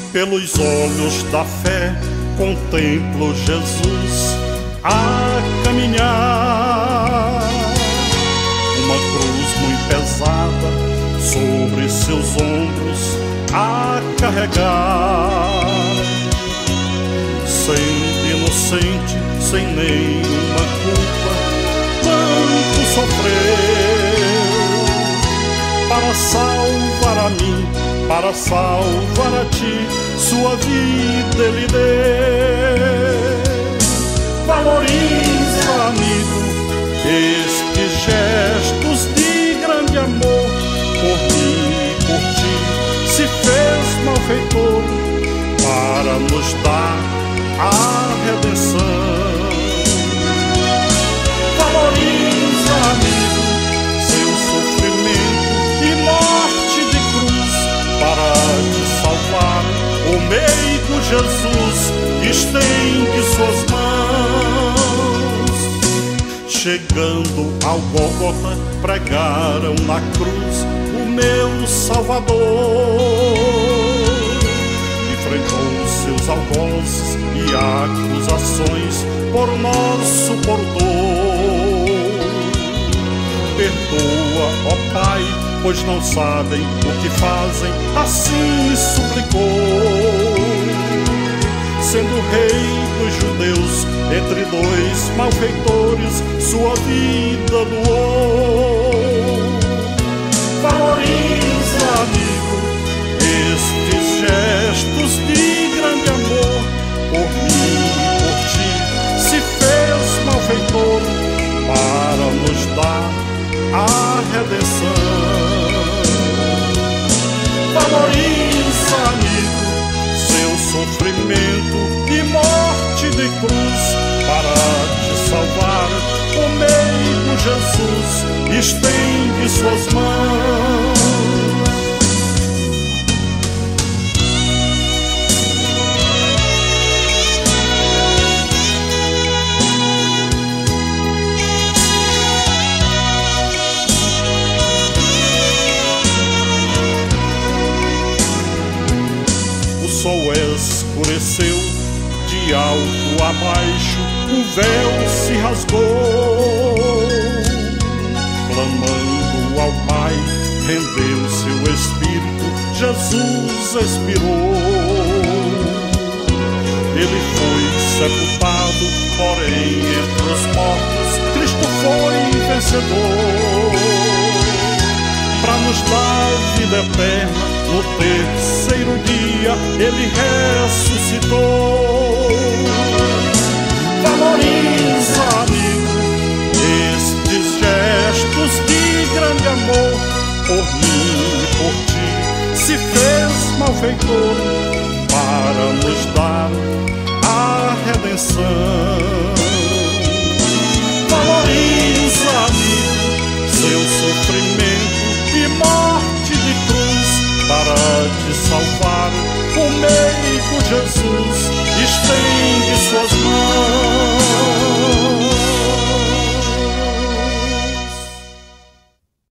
Pelos olhos da fé contemplo Jesus a caminhar, uma cruz muito pesada sobre seus ombros a carregar. Sendo inocente, sem nenhuma culpa, tanto sofreu para salvar a mim, para salvar a ti, sua vida ele deu. Valoriza, amigo, estes gestos de grande amor. Por mim e por ti se fez malfeitor para nos dar a redenção. Valoriza, amigo, seu sofrimento e morte de cruz para te salvar. O meigo Jesus estende suas mãos. Chegando ao Gólgota, pregaram na cruz o meu Salvador. Enfrentou seus algozes e acusações por nosso perdão. Perdoa, ó Pai, pois não sabem o que fazem, assim suplicou. Sendo rei dos judeus, entre dois malfeitores, sua vida doou. Valoriza, amigo, estes gestos de grande amor. Por mim e por ti se fez malfeitor para nos dar a redenção. Valoriza, amigo, seu sofrimento e morte de cruz para te salvar. O meigo Jesus estende suas mãos. O sol escureceu, de alto a baixo o véu se rasgou. Clamando ao Pai, rendeu seu espírito, Jesus expirou. Ele foi sepultado, porém entre os mortos Cristo foi vencedor. Para nos dar vida eterna, no terceiro dia ele ressuscitou. Valoriza, amigo, estes gestos de grande amor. Por mim e por ti se fez malfeitor para nos dar a redenção. Valoriza, amigo,